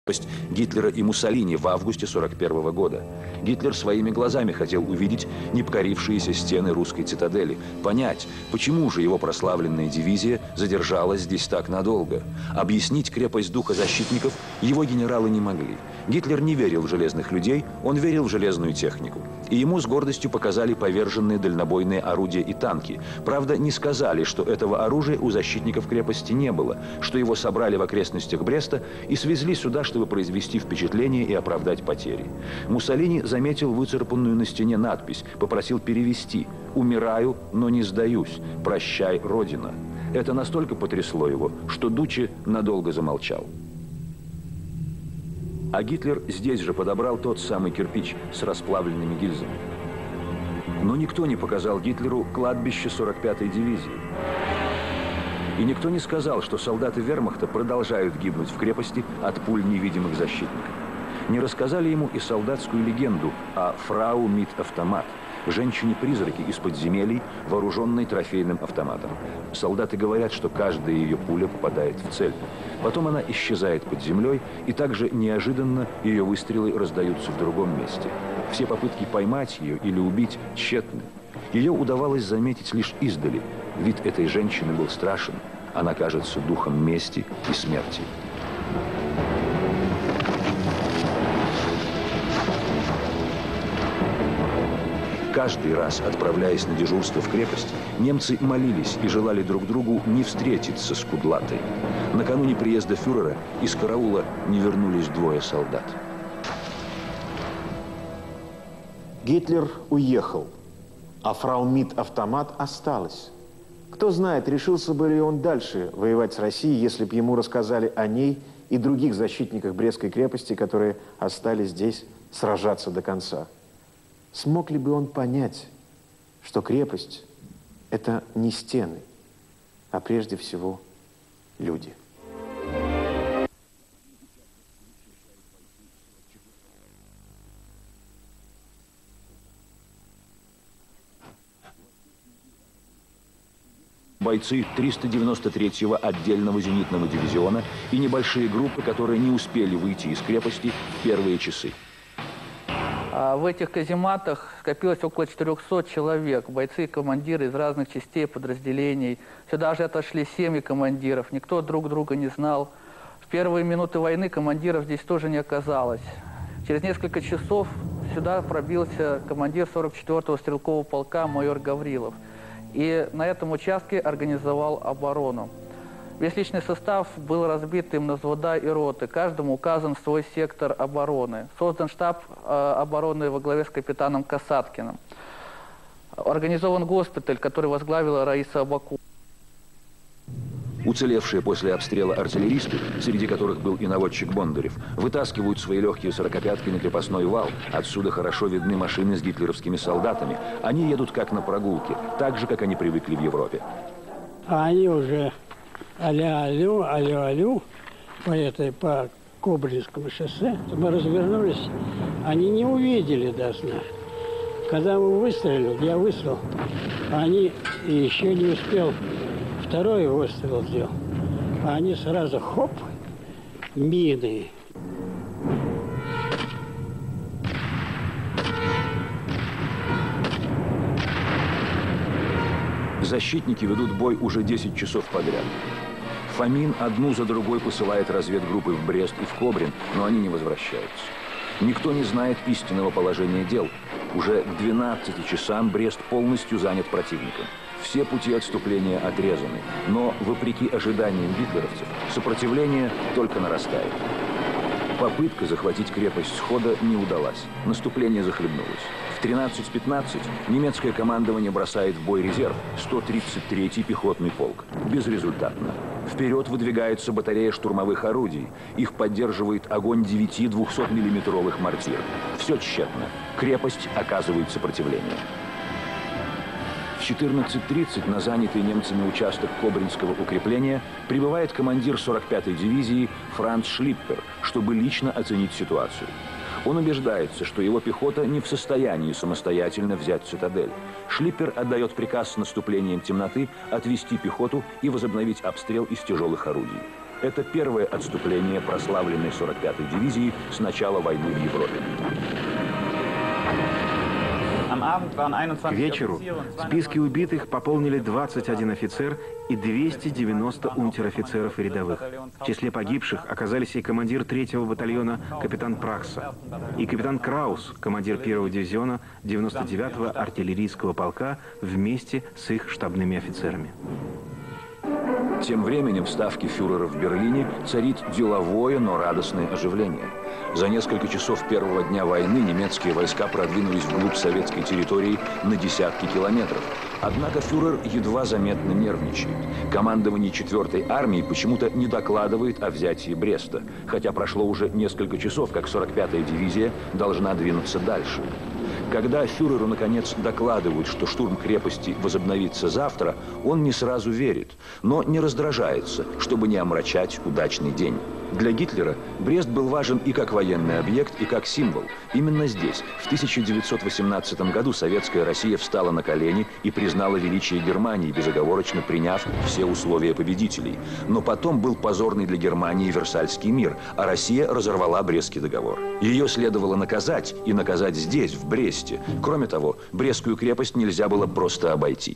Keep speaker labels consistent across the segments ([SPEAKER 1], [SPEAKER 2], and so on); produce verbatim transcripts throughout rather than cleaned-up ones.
[SPEAKER 1] Гитлера и Муссолини в августе сорок первого года. Гитлер своими глазами хотел увидеть непокорившиеся стены русской цитадели, понять, почему же его прославленная дивизия задержалась здесь так надолго. Объяснить крепость духа защитников его генералы не могли. Гитлер не верил в железных людей, он верил в железную технику. И ему с гордостью показали поверженные дальнобойные орудия и танки. Правда, не сказали, что этого оружия у защитников крепости не было, что его собрали в окрестностях Бреста и свезли сюда, чтобы произвести впечатление и оправдать потери. Муссолини заметил выцарапанную на стене надпись, попросил перевести «Умираю, но не сдаюсь. Прощай, Родина». Это настолько потрясло его, что Дуччи надолго замолчал. А Гитлер здесь же подобрал тот самый кирпич с расплавленными гильзами. Но никто не показал Гитлеру кладбище сорок пятой дивизии. И никто не сказал, что солдаты вермахта продолжают гибнуть в крепости от пуль невидимых защитников. Не рассказали ему и солдатскую легенду о фрау мит автомат, женщине-призраке из подземелий, вооруженной трофейным автоматом. Солдаты говорят, что каждая ее пуля попадает в цель. Потом она исчезает под землей, и также неожиданно ее выстрелы раздаются в другом месте. Все попытки поймать ее или убить тщетны. Ее удавалось заметить лишь издали. Вид этой женщины был страшен. Она кажется духом мести и смерти. Каждый раз, отправляясь на дежурство в крепость, немцы молились и желали друг другу не встретиться с Кудлатой. Накануне приезда фюрера из караула не вернулись двое солдат.
[SPEAKER 2] Гитлер уехал, а фрау мит автомат осталась. Кто знает, решился бы ли он дальше воевать с Россией, если бы ему рассказали о ней и других защитниках Брестской крепости, которые остались здесь сражаться до конца. Смог ли бы он понять, что крепость – это не стены, а прежде всего люди?
[SPEAKER 1] Бойцы триста девяносто третьего отдельного зенитного дивизиона и небольшие группы, которые не успели выйти из крепости в первые часы.
[SPEAKER 3] В этих казематах скопилось около четырёхсот человек, бойцы и командиры из разных частей подразделений. Сюда же отошли семьи командиров, никто друг друга не знал. В первые минуты войны командиров здесь тоже не оказалось. Через несколько часов сюда пробился командир сорок четвёртого стрелкового полка майор Гаврилов. И на этом участке организовал оборону. Весь личный состав был разбит им на взвода и роты. Каждому указан свой сектор обороны. Создан штаб э, обороны во главе с капитаном Касаткиным. Организован госпиталь, который возглавила Раиса Абакумова.
[SPEAKER 1] Уцелевшие после обстрела артиллеристы, среди которых был и наводчик Бондарев, вытаскивают свои легкие сорокопятки на крепостной вал. Отсюда хорошо видны машины с гитлеровскими солдатами. Они едут как на прогулке, так же, как они привыкли в Европе.
[SPEAKER 4] А они уже алло-алло, алло-алло по этой, по Кобринскому шоссе. Мы развернулись, они не увидели даже нас. Когда мы выстрелили, я выстрелил, они еще не успел второй выстрел сделал. А они сразу хоп, мины.
[SPEAKER 1] Защитники ведут бой уже десять часов подряд. Фомин одну за другой посылает разведгруппы в Брест и в Кобрин, но они не возвращаются. Никто не знает истинного положения дел. Уже к двенадцати часам Брест полностью занят противником. Все пути отступления отрезаны, но, вопреки ожиданиям гитлеровцев, сопротивление только нарастает. Попытка захватить крепость схода не удалась. Наступление захлебнулось. В тринадцать пятнадцать немецкое командование бросает в бой резерв сто тридцать третий пехотный полк. Безрезультатно. Вперед выдвигается батарея штурмовых орудий. Их поддерживает огонь девяти двухсотмиллиметровых мортир. Все тщетно. Крепость оказывает сопротивление. В четырнадцать тридцать на занятый немцами участок Кобринского укрепления прибывает командир сорок пятой дивизии Франц Шлиппер, чтобы лично оценить ситуацию. Он убеждается, что его пехота не в состоянии самостоятельно взять цитадель. Шлиппер отдает приказ с наступлением темноты отвести пехоту и возобновить обстрел из тяжелых орудий. Это первое отступление прославленной сорок пятой дивизии с начала войны в Европе.
[SPEAKER 2] К вечеру списки убитых пополнили двадцать один офицер и двести девяносто унтер-офицеров и рядовых. В числе погибших оказались и командир третьего батальона капитан Пракса, и капитан Краус, командир первого дивизиона девяносто девятого артиллерийского полка, вместе с их штабными офицерами.
[SPEAKER 1] Тем временем в ставке фюрера в Берлине царит деловое, но радостное оживление. За несколько часов первого дня войны немецкие войска продвинулись вглубь советской территории на десятки километров. Однако фюрер едва заметно нервничает. Командование четвёртой армии почему-то не докладывает о взятии Бреста, хотя прошло уже несколько часов, как сорок пятая дивизия должна двинуться дальше. Когда фюреру, наконец, докладывают, что штурм крепости возобновится завтра, он не сразу верит, но не раздражается, чтобы не омрачать удачный день. Для Гитлера Брест был важен и как военный объект, и как символ. Именно здесь, в тысяча девятьсот восемнадцатом году, советская Россия встала на колени и признала величие Германии, безоговорочно приняв все условия победителей. Но потом был позорный для Германии Версальский мир, а Россия разорвала Брестский договор. Ее следовало наказать, и наказать здесь, в Бресте. Кроме того, Брестскую крепость нельзя было просто обойти.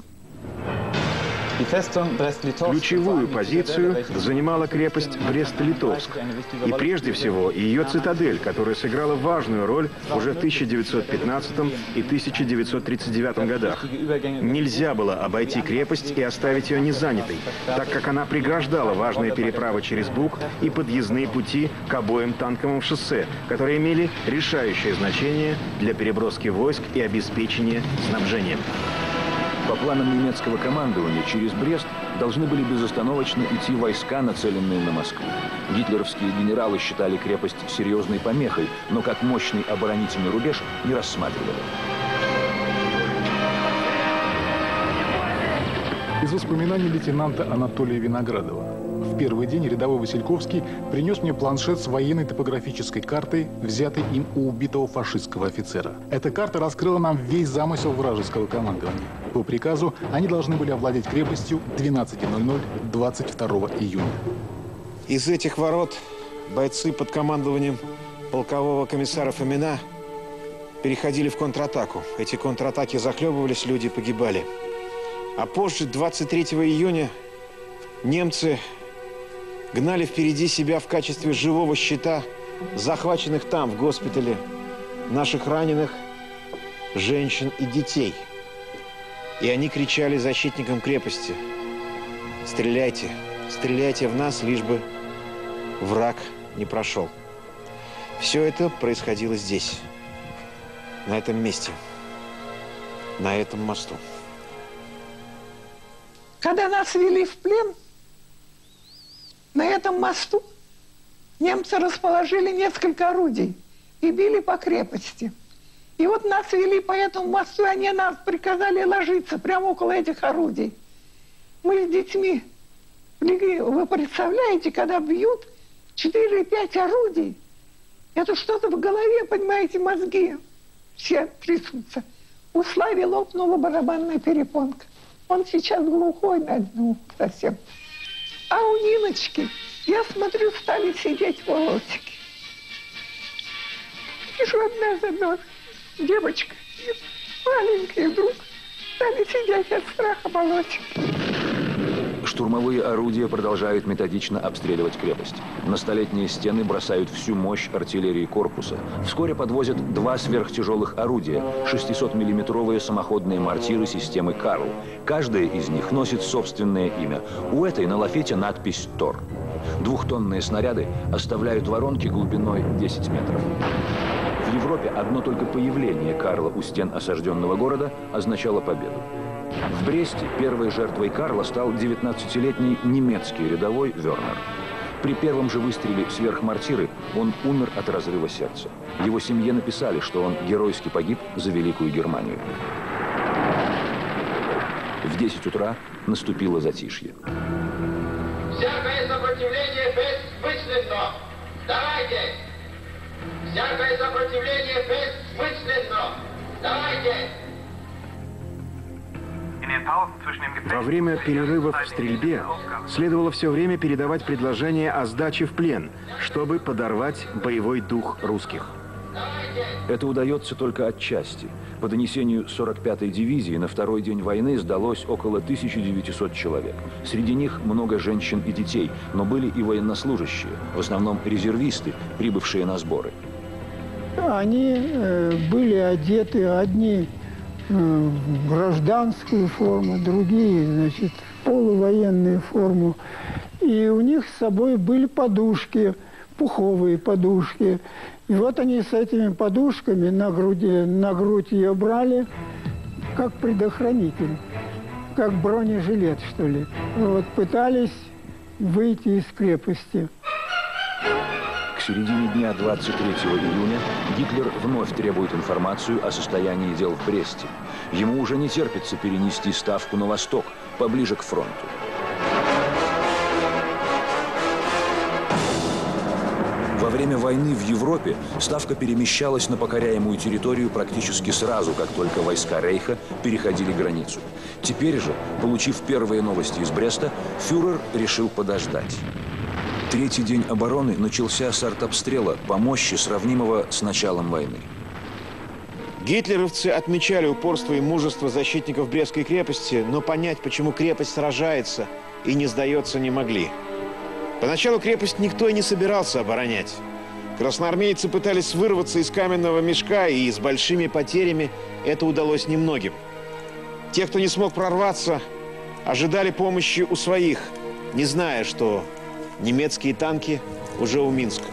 [SPEAKER 2] Ключевую позицию занимала крепость Брест-Литовск. И прежде всего ее цитадель, которая сыграла важную роль уже в тысяча девятьсот пятнадцатом и тысяча девятьсот тридцать девятом годах. Нельзя было обойти крепость и оставить ее незанятой, так как она преграждала важные переправы через Буг и подъездные пути к обоим танковым шоссе, которые имели решающее значение для переброски войск и обеспечения снабжением.
[SPEAKER 1] По планам немецкого командования, через Брест должны были безостановочно идти войска, нацеленные на Москву. Гитлеровские генералы считали крепость серьезной помехой, но как мощный оборонительный рубеж не рассматривали.
[SPEAKER 5] Из воспоминаний лейтенанта Анатолия Виноградова. В первый день рядовой Васильковский принес мне планшет с военной топографической картой, взятой им у убитого фашистского офицера. Эта карта раскрыла нам весь замысел вражеского командования. По приказу они должны были овладеть крепостью двенадцати ноль-ноль двадцать второго июня.
[SPEAKER 2] Из этих ворот бойцы под командованием полкового комиссара Фомина переходили в контратаку. Эти контратаки захлебывались, люди погибали. А позже, двадцать третьего июня, немцы гнали впереди себя в качестве живого щита захваченных там, в госпитале, наших раненых, женщин и детей. И они кричали защитникам крепости: «Стреляйте, стреляйте в нас, лишь бы враг не прошел». Все это происходило здесь, на этом месте, на этом мосту.
[SPEAKER 6] Когда нас вели в плен, на этом мосту немцы расположили несколько орудий и били по крепости. И вот нас вели по этому мосту, и они нас приказали ложиться прямо около этих орудий. Мы с детьми легли. Вы представляете, когда бьют четыре-пять орудий, это что-то в голове, понимаете, мозги все трясутся. У Слави лопнула барабанная перепонка. Он сейчас глухой на дну совсем. А у Ниночки, я смотрю, стали сидеть волосики. Вижу, одна за одной девочка, маленькая, вдруг стали сидеть от страха волосики.
[SPEAKER 1] Штурмовые орудия продолжают методично обстреливать крепость. На столетние стены бросают всю мощь артиллерии корпуса. Вскоре подвозят два сверхтяжелых орудия – шестисотмиллиметровые самоходные мортиры системы «Карл». Каждая из них носит собственное имя. У этой на лафете надпись «Тор». Двухтонные снаряды оставляют воронки глубиной десять метров. В Европе одно только появление «Карла» у стен осажденного города означало победу. В Бресте первой жертвой Карла стал девятнадцатилетний немецкий рядовой Вернер. При первом же выстреле сверхмортиры он умер от разрыва сердца. Его семье написали, что он геройски погиб за Великую Германию. В десять утра наступило затишье.
[SPEAKER 7] Всякое сопротивление бессмысленно! Давайте! Всякое сопротивление бессмысленно! Давайте!
[SPEAKER 2] Во время перерывов в стрельбе следовало все время передавать предложение о сдаче в плен, чтобы подорвать боевой дух русских.
[SPEAKER 1] Это удается только отчасти. По донесению сорок пятой дивизии на второй день войны сдалось около тысячи девятисот человек. Среди них много женщин и детей, но были и военнослужащие, в основном резервисты, прибывшие на сборы.
[SPEAKER 8] Они э, были одеты, одни э, в гражданскую форму, другие, значит, в полувоенную форму. И у них с собой были подушки, пуховые подушки. И вот они с этими подушками на груди, на грудь ее брали, как предохранитель, как бронежилет, что ли. Вот, пытались выйти из крепости.
[SPEAKER 1] К середине дня двадцать третьего июня Гитлер вновь требует информацию о состоянии дел в Бресте. Ему уже не терпится перенести ставку на восток, поближе к фронту. Во время войны в Европе ставка перемещалась на покоряемую территорию практически сразу, как только войска Рейха переходили границу. Теперь же, получив первые новости из Бреста, фюрер решил подождать. Третий день обороны начался с артобстрела по мощи, сравнимого с началом войны.
[SPEAKER 2] Гитлеровцы отмечали упорство и мужество защитников Брестской крепости, но понять, почему крепость сражается и не сдается, не могли. Поначалу крепость никто и не собирался оборонять. Красноармейцы пытались вырваться из каменного мешка, и с большими потерями это удалось немногим. Те, кто не смог прорваться, ожидали помощи у своих, не зная, что немецкие танки уже у Минска.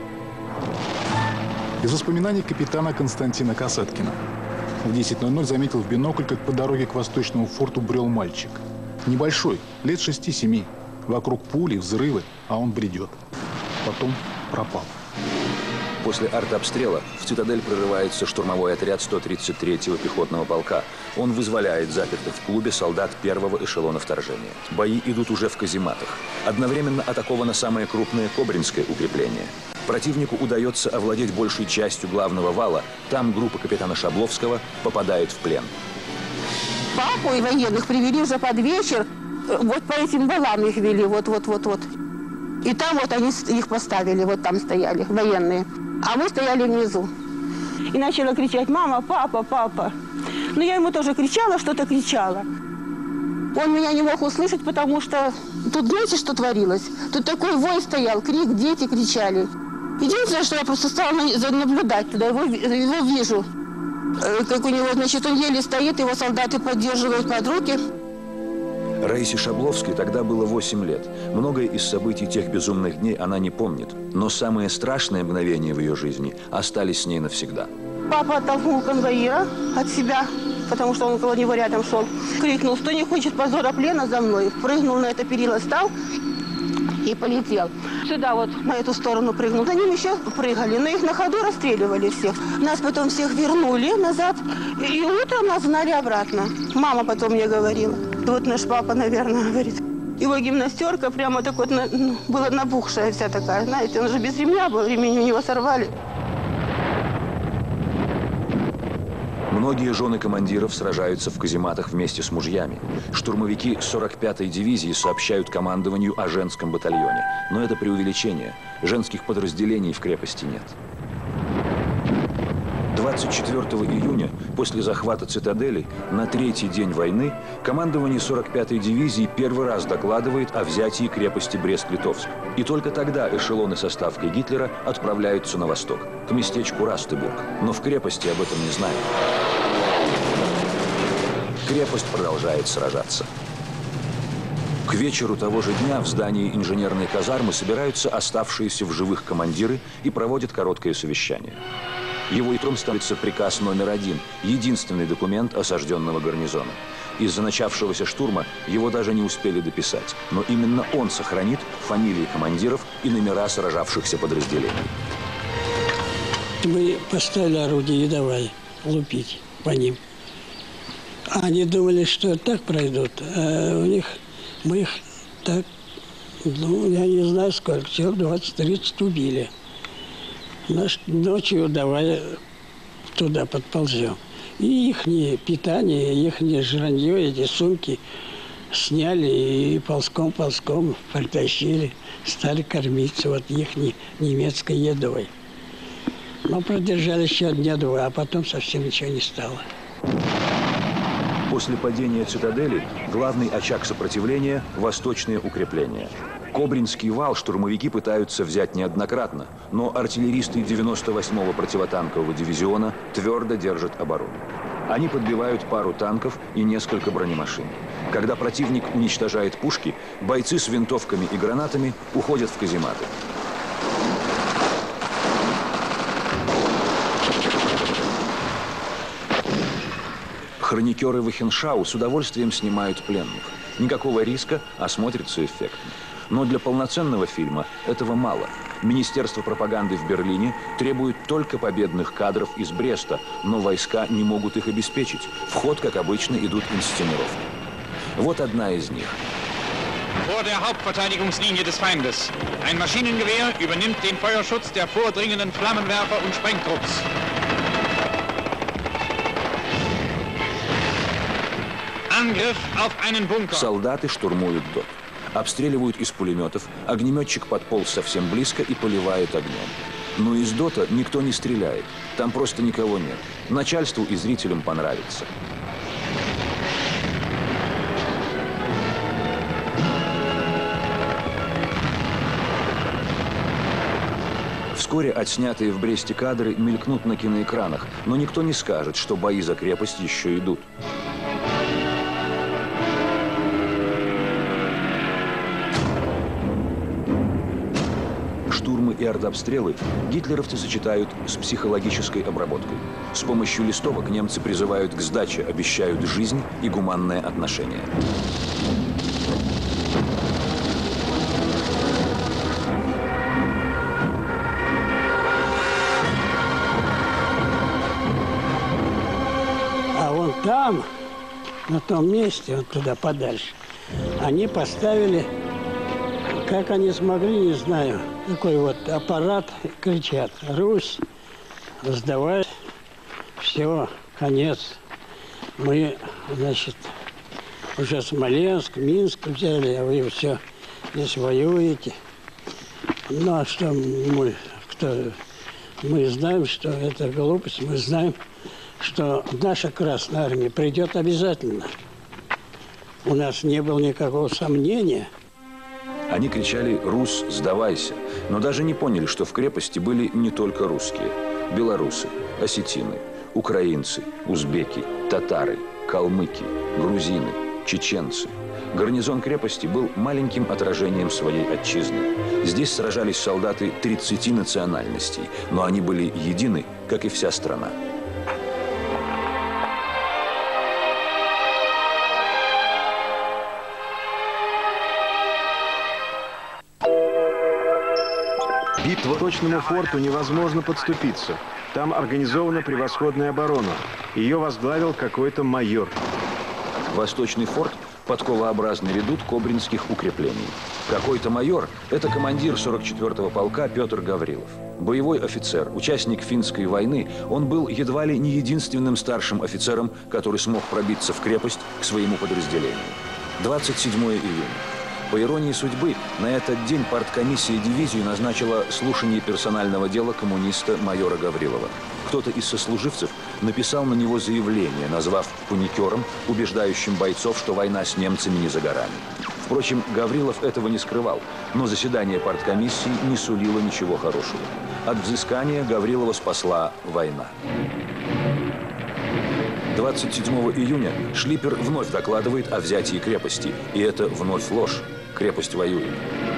[SPEAKER 5] Из воспоминаний капитана Константина Касаткина. В десять ноль ноль заметил в бинокль, как по дороге к восточному форту брел мальчик. Небольшой, лет шести-семи. Вокруг пули, взрывы, а он бредет. Потом пропал.
[SPEAKER 1] После артобстрела в цитадель прорывается штурмовой отряд сто тридцать третьего пехотного полка. Он вызволяет запертых в клубе солдат первого эшелона вторжения. Бои идут уже в казематах. Одновременно атаковано самое крупное Кобринское укрепление. Противнику удается овладеть большей частью главного вала. Там группа капитана Шабловского попадает в плен.
[SPEAKER 9] Папу и военных привели уже под вечер. Вот по этим валам их вели, вот-вот-вот-вот. И там вот они их поставили, вот там стояли, военные. А мы стояли внизу. И начала кричать: мама, папа, папа. Но я ему тоже кричала, что-то кричала. Он меня не мог услышать, потому что тут, знаете, что творилось? Тут такой вой стоял, крик, дети кричали. Единственное, что я просто стала наблюдать туда, его, его вижу. Как у него, значит, он еле стоит, его солдаты поддерживают под руки.
[SPEAKER 1] Раисе Шабловской тогда было восемь лет. Многое из событий тех безумных дней она не помнит. Но самые страшные мгновения в ее жизни остались с ней навсегда.
[SPEAKER 9] Папа оттолкнул конвоира от себя, потому что он около него рядом шел. Крикнул: кто не хочет позора плена, за мной. Прыгнул на это перила, стал и полетел. Сюда вот, на эту сторону прыгнул. За ним еще прыгали, но их на ходу расстреливали всех. Нас потом всех вернули назад, и утром нас гнали обратно. Мама потом мне говорила. Вот наш папа, наверное, говорит. Его гимнастерка прямо так вот на, была набухшая вся такая. Знаете, он же без ремня был, ремень у него сорвали.
[SPEAKER 1] Многие жены командиров сражаются в казематах вместе с мужьями. Штурмовики сорок пятой дивизии сообщают командованию о женском батальоне. Но это преувеличение. Женских подразделений в крепости нет. двадцать четвёртого июня, после захвата цитадели, на третий день войны, командование сорок пятой дивизии первый раз докладывает о взятии крепости Брест-Литовск. И только тогда эшелоны со ставкой Гитлера отправляются на восток, к местечку Растебург. Но в крепости об этом не знают. Крепость продолжает сражаться. К вечеру того же дня в здании инженерной казармы собираются оставшиеся в живых командиры и проводят короткое совещание. Его итром становится приказ номер один, единственный документ осажденного гарнизона. Из-за начавшегося штурма его даже не успели дописать, но именно он сохранит фамилии командиров и номера сражавшихся подразделений.
[SPEAKER 4] Мы поставили орудие и давай лупить по ним. Они думали, что так пройдут, а у них, мы их так, ну, я не знаю сколько, человек двадцать-тридцать убили. Ночью давай туда подползем. И их питание, их жранье, эти сумки сняли и ползком-ползком притащили, стали кормиться вот их немецкой едой. Но продержали еще дня два, а потом совсем ничего не стало.
[SPEAKER 1] После падения цитадели главный очаг сопротивления – восточные укрепления. Кобринский вал штурмовики пытаются взять неоднократно, но артиллеристы девяносто восьмого противотанкового дивизиона твердо держат оборону. Они подбивают пару танков и несколько бронемашин. Когда противник уничтожает пушки, бойцы с винтовками и гранатами уходят в казематы. Хроникеры Вахеншау с удовольствием снимают пленных. Никакого риска, а смотрится эффектно. Но для полноценного фильма этого мало. Министерство пропаганды в Берлине требует только победных кадров из Бреста, но войска не могут их обеспечить. В ход, как обычно, идут инсценировки. Вот одна из них.
[SPEAKER 10] Vor der Hauptverteidigungslinie des Feindes. Ein Maschinengewehr übernimmt den Feuerschutz der vordringenden Flammenwerfer und Sprengtrupps. Angriff auf einen Bunker.
[SPEAKER 1] Солдаты штурмуют ДОТ. Обстреливают из пулеметов, огнеметчик подполз совсем близко и поливает огнем. Но из ДОТа никто не стреляет, там просто никого нет. Начальству и зрителям понравится. Вскоре отснятые в Бресте кадры мелькнут на киноэкранах, но никто не скажет, что бои за крепость еще идут. Штурмы и артобстрелы гитлеровцы сочетают с психологической обработкой. С помощью листовок немцы призывают к сдаче, обещают жизнь и гуманное отношение.
[SPEAKER 4] А вон там, на том месте, вот туда подальше, они поставили, как они смогли, не знаю, такой вот аппарат, кричат: «Русь, сдавай, все, конец». Мы, значит, уже Смоленск, Минск взяли, а вы все здесь воюете. Ну, а что мы, кто, мы знаем, что это глупость, мы знаем, что наша Красная Армия придет обязательно. У нас не было никакого сомнения.
[SPEAKER 1] Они кричали: «Рус, сдавайся!», но даже не поняли, что в крепости были не только русские. Белорусы, осетины, украинцы, узбеки, татары, калмыки, грузины, чеченцы. Гарнизон крепости был маленьким отражением своей отчизны. Здесь сражались солдаты тридцати национальностей, но они были едины, как и вся страна.
[SPEAKER 2] Битва к точному форту невозможно подступиться. Там организована превосходная оборона. Ее возглавил какой-то майор.
[SPEAKER 1] Восточный форт – подковообразный редут кобринских укреплений. Какой-то майор – это командир сорок четвёртого полка Петр Гаврилов. Боевой офицер, участник финской войны, он был едва ли не единственным старшим офицером, который смог пробиться в крепость к своему подразделению. двадцать седьмого июня. По иронии судьбы, на этот день парткомиссия дивизии назначила слушание персонального дела коммуниста майора Гаврилова. Кто-то из сослуживцев написал на него заявление, назвав паникером, убеждающим бойцов, что война с немцами не за горами. Впрочем, Гаврилов этого не скрывал, но заседание парткомиссии не сулило ничего хорошего. От взыскания Гаврилова спасла война. двадцать седьмого июня Шлиппер вновь докладывает о взятии крепости. И это вновь ложь. Крепость воюет.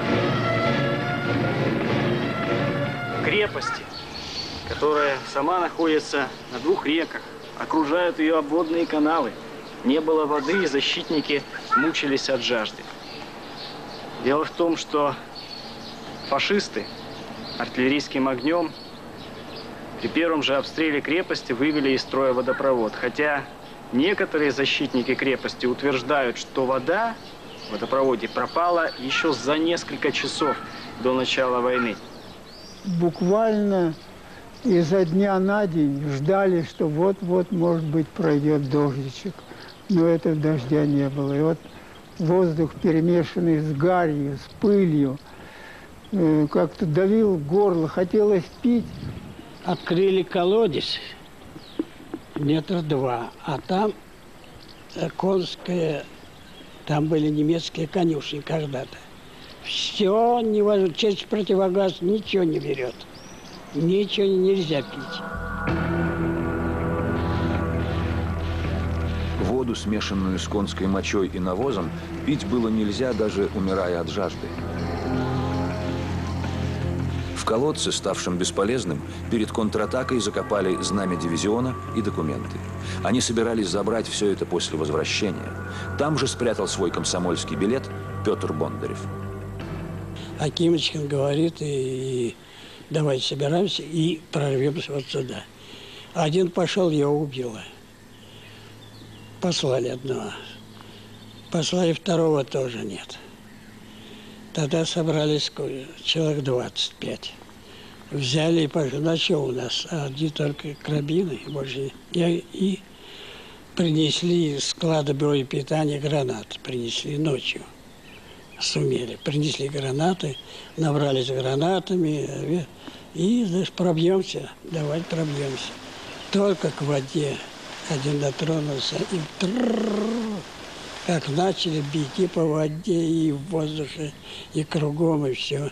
[SPEAKER 11] Крепости, которая сама находится на двух реках, окружают ее обводные каналы. Не было воды, и защитники мучились от жажды. Дело в том, что фашисты артиллерийским огнем при первом же обстреле крепости вывели из строя водопровод. Хотя некоторые защитники крепости утверждают, что вода в водопроводе пропала еще за несколько часов до начала войны.
[SPEAKER 8] Буквально изо дня на день ждали, что вот-вот, может быть, пройдет дождичек. Но этого дождя не было. И вот воздух, перемешанный с гарью, с пылью, э, как-то давил горло, хотелось пить.
[SPEAKER 4] Открыли колодец метр два, а там конская, там были немецкие конюшни когда-то. Все невозможно, через противогаз ничего не берет. Ничего нельзя пить.
[SPEAKER 1] Воду, смешанную с конской мочой и навозом, пить было нельзя, даже умирая от жажды. В колодце, ставшем бесполезным, перед контратакой закопали знамя дивизиона и документы. Они собирались забрать все это после возвращения. Там же спрятал свой комсомольский билет Петр Бондарев.
[SPEAKER 4] Акимочкин говорит, и, и давайте собираемся и прорвемся вот сюда. Один пошел, его убило. Послали одного. Послали второго, тоже нет. Тогда собрались человек двадцать пять. Взяли и пошли. На что у нас? Одни только карабины, больше. И, и принесли из склада боепитания гранаты. Принесли ночью. Сумели. Принесли гранаты, набрались гранатами. И, значит, пробьемся. Давайте пробьемся. Только к воде один дотронулся. И тррррррр, как начали бить и по воде, и в воздухе, и кругом, и все.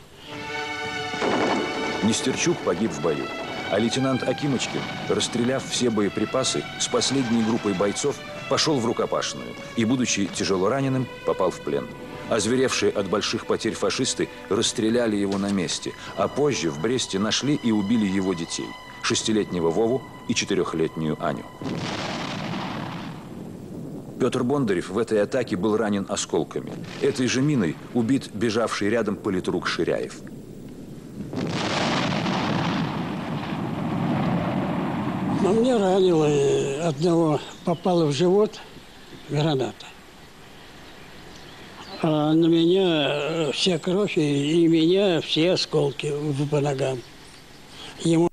[SPEAKER 1] Нестерчук погиб в бою, а лейтенант Акимочкин, расстреляв все боеприпасы, с последней группой бойцов пошел в рукопашную и, будучи тяжело раненым, попал в плен. Озверевшие от больших потерь фашисты расстреляли его на месте, а позже в Бресте нашли и убили его детей – шестилетнего Вову и четырехлетнюю Аню. Петр Бондарев в этой атаке был ранен осколками. Этой же миной убит бежавший рядом политрук Ширяев.
[SPEAKER 4] Но мне ранило, одного попало в живот граната. А на меня вся кровь, и меня все осколки по ногам. Ему